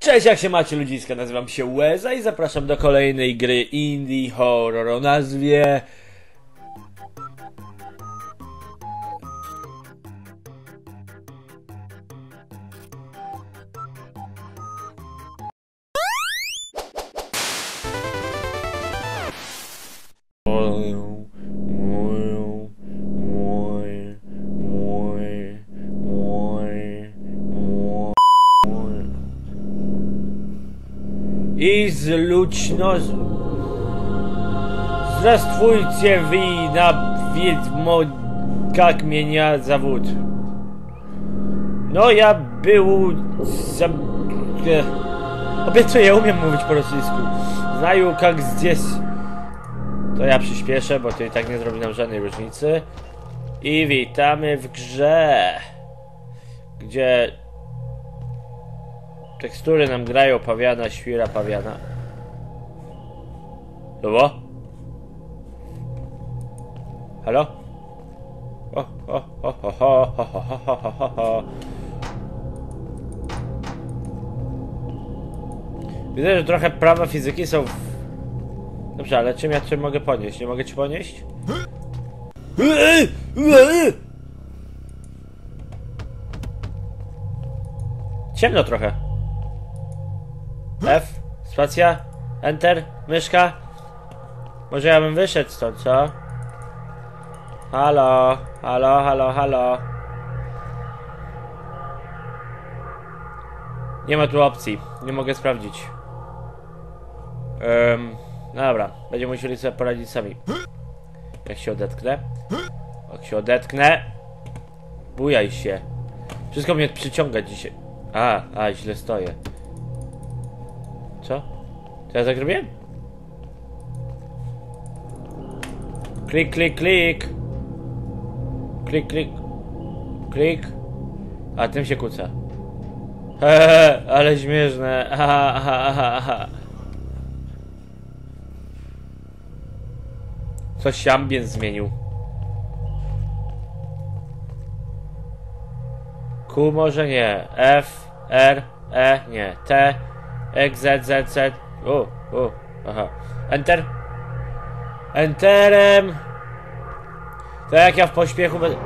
Cześć, jak się macie ludziska, nazywam się Łeza i zapraszam do kolejnej gry Indie Horror o nazwie... I Здравствуйте вы на ведьмо, как меня зовут. No ja był obiecuję, umiem mówić po rosyjsku. Znaju jak здесь. To ja przyspieszę, bo to i tak nie zrobi nam żadnej różnicy. I witamy w grze, gdzie tekstury nam grają pawiana, świra pawiana. Dobra? Halo? Widzę, że trochę prawa fizyki są Dobrze, ale czym ja cię mogę podnieść? Nie mogę ci podnieść? Ciemno trochę. F, spacja, Enter, myszka. Może ja bym wyszedł stąd, co? Halo, halo, halo, halo. Nie ma tu opcji, nie mogę sprawdzić. Dobra, będziemy musieli sobie poradzić sami. Jak się odetknę? Jak się odetknę? Bujaj się. Wszystko mnie przyciąga dzisiaj. Źle stoję. Co? Co ja tak robiłem? Klik, klik, klik. Klik, klik. Klik. A tym się kłóca. Ale śmieszne. Coś się ambient zmienił. Q może nie. F, R, E, nie. T, X, Z, Z. Aha. Enter. Enterem. To jak ja w pośpiechu będę...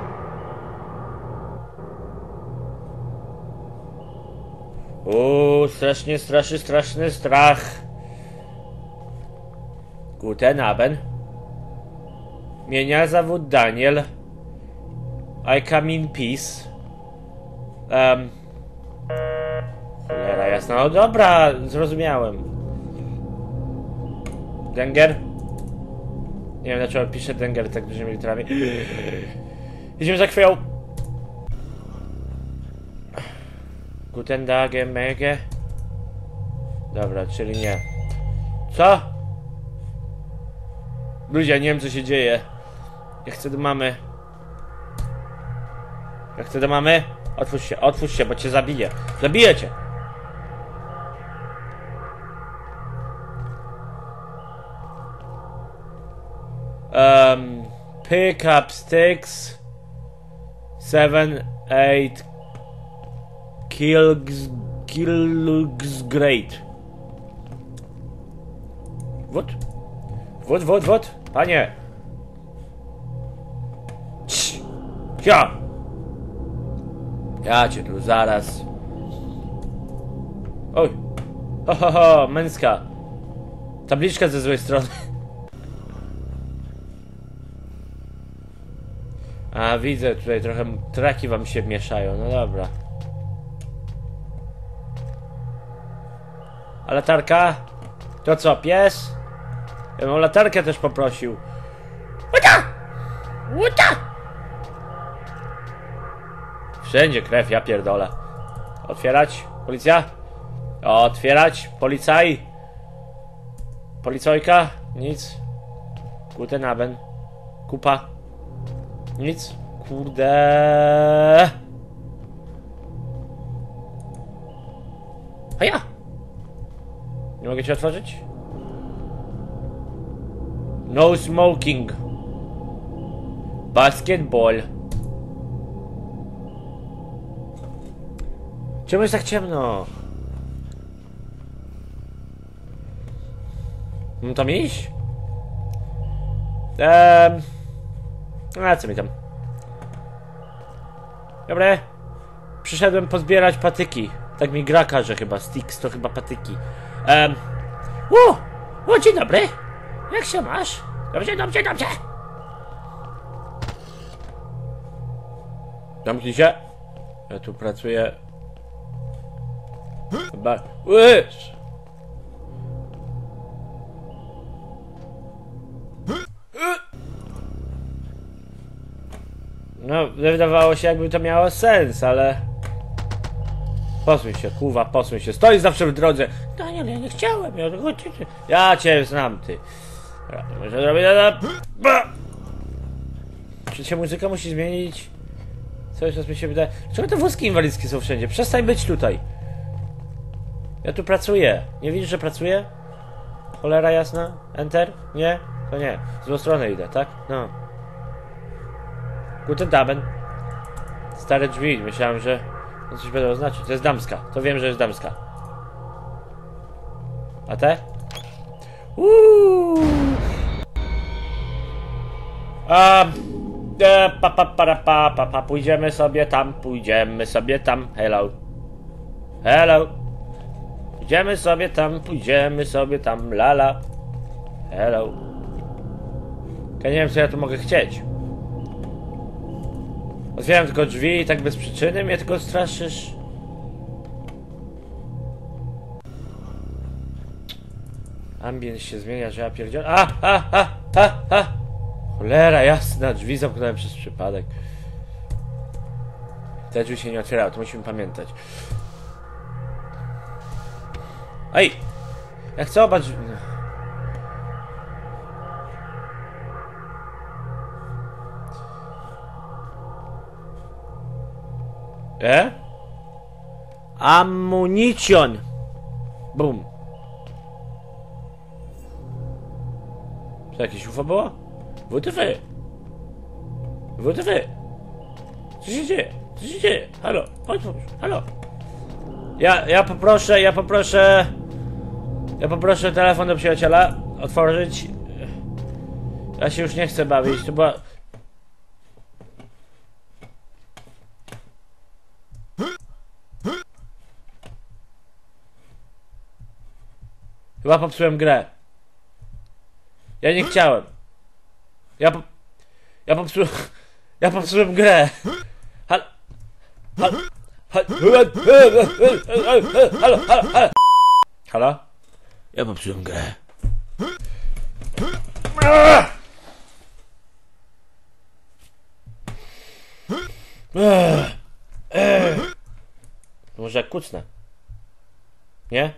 Strasznie, straszny strach. Guten Abend. Меня зовут Daniel. I come in peace. Cholera jasna. No dobra, zrozumiałem. Denger? Nie wiem dlaczego piszę Denger tak dużymi literami. Idziemy za chwilą. Guten Tage, Mege. Dobra, czyli nie. Co? Ludzie, nie wiem co się dzieje. Ja chcę do mamy. Ja chcę do mamy. Otwórz się, bo cię zabiję. Zabiję cię. Pick up sticks. 7, 8. Kills great. What? Panie! Ja cię tu zaraz. Oj! Ho, męska! Tabliczka ze złej strony. Widzę tutaj trochę traki wam się mieszają, no dobra. A latarka? To co, pies? Ja bym o latarkę też poprosił. Łuta! Wszędzie krew, ja pierdolę. Otwierać? Policja? Otwierać? Policaj? Policojka? Nic. Guten Abend. Kupa? Nic. Kurde. A ja! Nie mogę cię otworzyć? No smoking. Basketball. Czemu jest tak ciemno? Mam tam iść? A co mi tam? Dobre. Przyszedłem pozbierać patyki. Tak mi gra każe chyba. Sticks to chyba patyki. O, dzień dobry. Jak się masz? Dobrze. Zamknij się. Ja tu pracuję. Chyba. Łyż! No, wydawało się, jakby to miało sens, ale... Posuń się, kurwa, posuń się. Stoisz zawsze w drodze. Daniel, ja nie chciałem. Ja cię znam, ty. Może zrobić... Czy się muzyka musi zmienić? Coś, co mi się wydaje... Czemu te wózki inwalidzkie są wszędzie? Przestań być tutaj. Ja tu pracuję. Nie widzisz, że pracuję? Cholera jasna? Enter? Nie? To nie. Z złą stronę idę, tak? No. Guten Abend. Stare drzwi. Myślałem, że coś będą znaczyć. To jest damska. To wiem, że jest damska. A te? Pójdziemy sobie tam. Hello. Pójdziemy sobie tam. Lala. Hello. Ja nie wiem, co ja tu mogę chcieć. Otwieram tylko drzwi i tak bez przyczyny mnie tylko straszysz. Ambience się zmienia, że ja pierdzielę. Cholera jasna, drzwi zamknąłem przez przypadek. Te drzwi się nie otwierały, to musimy pamiętać. Ej! Ja chcę oba drzwi... Ammunition! Bum. Co, jakieś UFO było? WTF? Co się dzieje? Halo, chodź, halo. Ja poproszę telefon do przyjaciela otworzyć. Ja się już nie chcę bawić, to była... Chyba popsułem grę. Ja nie chciałem. Ja popsułem grę. Halo? Ja popsułem grę. Może jak kucnę? Nie?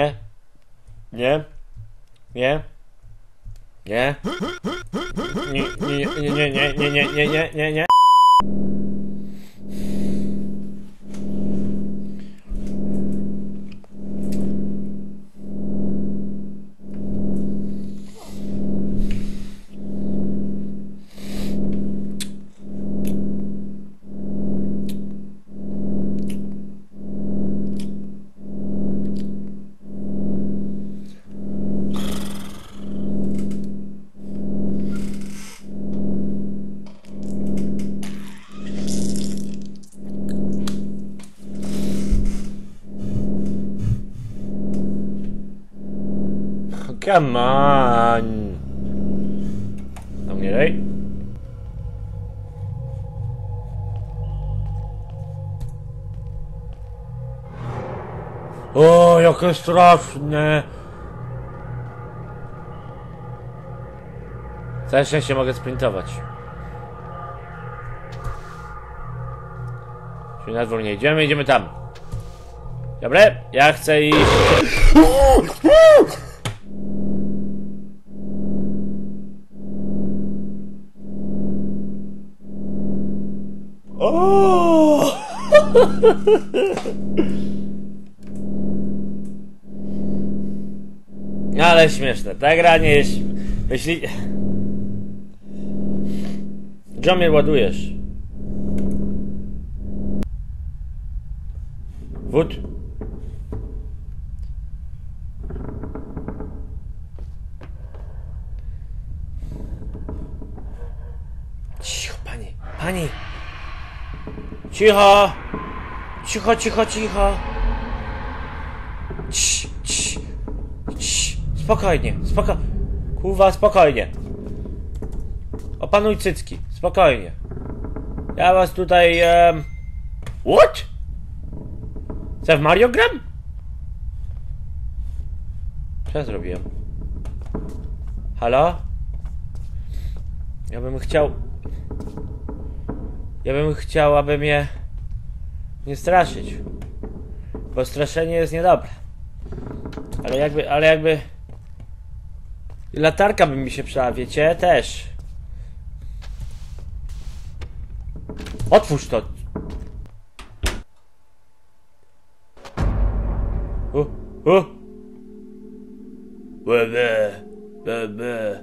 Come on. Do mnie daj. O, jakie straszne. Całe szczęście mogę sprintować. Czyli na dwór nie idziemy tam. Dobre, ja chcę iść. O! Ale śmieszne, ta gra nie jest... Myśli... John, mnie ładujesz. Wód. Pani! Cicho! Cicho, cicho, cicho! Cii, cii, cii. Spokojnie, Kurwa, spokojnie. Opanuj cycki, spokojnie. Ja was tutaj... What? Co, w Mario gram? Co ja zrobiłem? Halo? Ja bym chciał, aby mnie nie straszyć. Bo straszenie jest niedobre. Ale jakby... Latarka by mi się przydała, wiecie? Też. Otwórz to! Bebe.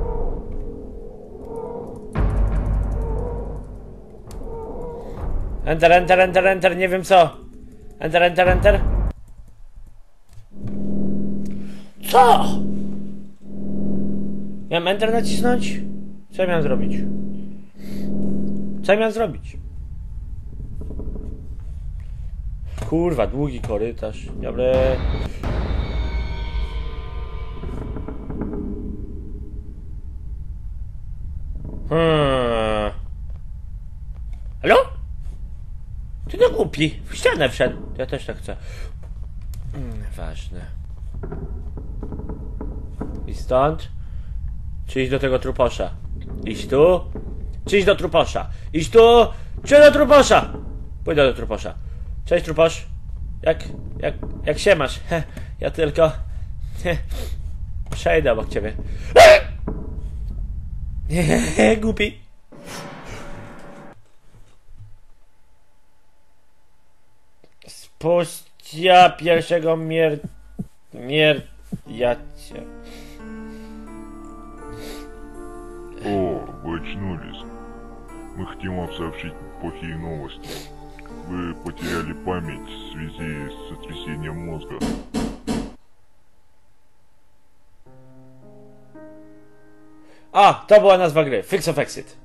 Enter, nie wiem co. Enter. Co? Miałem enter nacisnąć? Co ja miałem zrobić? Kurwa, długi korytarz. Dobry. Halo? Ty no głupi. W ścianę wszedł. Ja też tak chcę. Ważne. I stąd? Czy iść do tego truposza? Iść tu? Czy iść do truposza? Iść tu? Czy do truposza? Pójdę do truposza. Cześć truposz. Jak się masz? Ja tylko... Przejdę obok ciebie. Głupi. Spustia pierwszego я тебя. О, вы очнулись. Мы хотим вам сообщить плохие новости. Вы потеряли память в связи с сотрясением мозга. A, to była nazwa gry. Fix of Exit.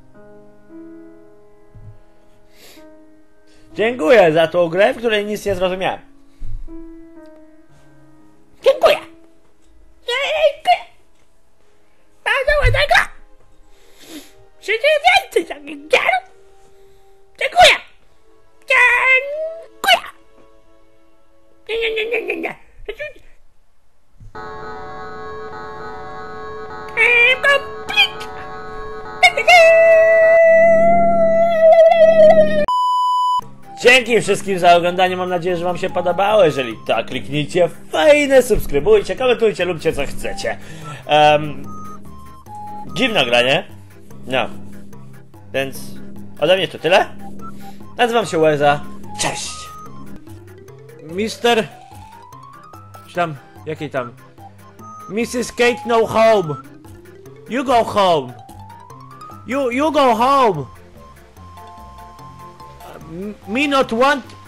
Dziękuję za tą grę, w której nic nie zrozumiałem. Dziękuję. Bardzo ładna gra. Życzę więcej takich gier. Dziękuję. Nie. Dzięki wszystkim za oglądanie, mam nadzieję, że wam się podobało. Jeżeli tak, kliknijcie fajne, subskrybujcie, komentujcie, lubcie co chcecie. Dziwne granie. No. Więc ode mnie to tyle. Nazywam się Łeza. Cześć! Mister... Czy tam... Jakiej tam... Mrs. Kate no home! You go home! You go home! Me not want